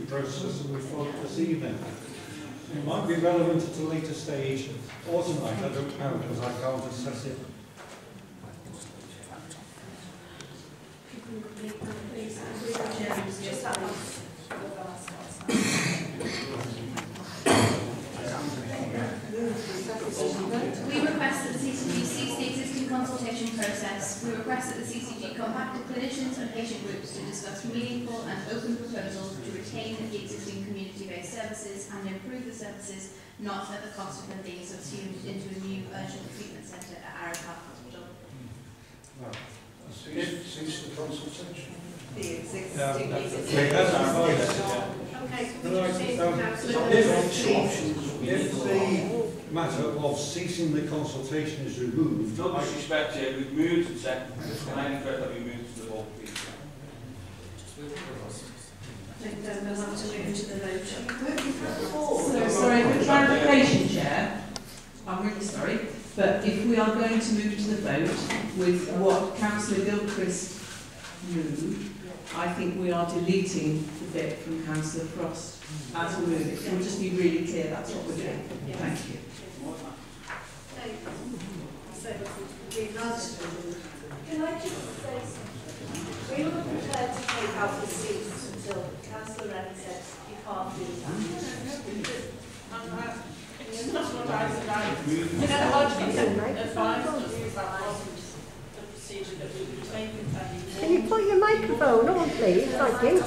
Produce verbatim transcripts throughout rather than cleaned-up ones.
process that we followed this evening. It might be relevant at a later stage or tonight, I don't know, because I can't assess it. We request that the C C G cease the existing consultation process. We request that the C C G come back to clinicians and patient groups to discuss meaningful and open proposals to retain the existing community-based services and improve the services, not at the cost of them being subsumed into a new urgent treatment centre at Arrow Park Hospital. Well, Cease the consultation. The existing. Um, existing. Okay, Can I, um, if, if the matter of ceasing the consultation is removed, No disrespect here, we've moved and second, and I regret that we moved to the vote, please. then we'll have to move to the vote. So, sorry, for clarification, Chair, I'm really sorry, but if we are going to move to the vote with what Councillor Gilchrist moved, I think we are deleting the bit from Councillor Frost as we move it. We'll just be really clear that's what we're doing. Thank you. So, we've got. Can I just say something? We were prepared to take out the seats until Councillor Rennie said you can't do that. That's what I said. You know, Hodgkin advised us that wasn't the procedure that we were taking. Can you put your microphone on, please? Thank you.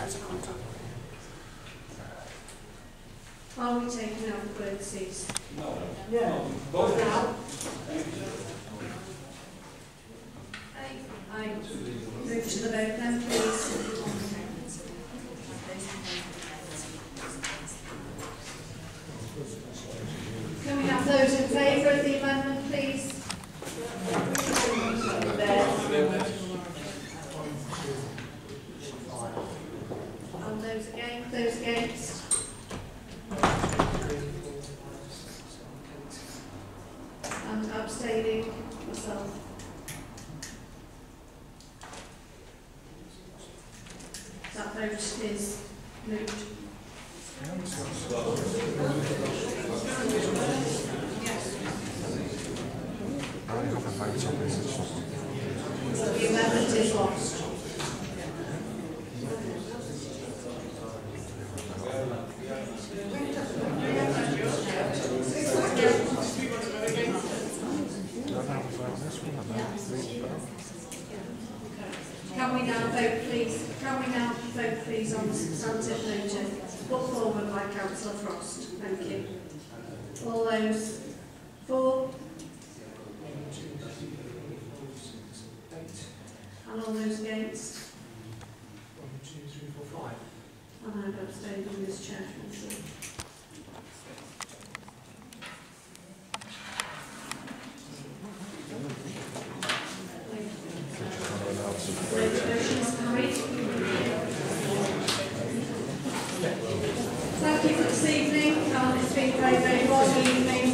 Are we taking out the word cease? No. Yeah. No. Vote now. I move to the vote then, please. Can we have those in favour of the amendment, please? And those against? Those against? And abstaining myself. That vote is moved. So the amendment is lost. Can we now vote, please? Can we now vote, please, on the substantive motion put forward by Councillor Frost? Thank you. All those for? And all those against? One, two, three, four, five. And I'm abstaining in this chair. Thank you for this evening. Um, it's been very, very long evening.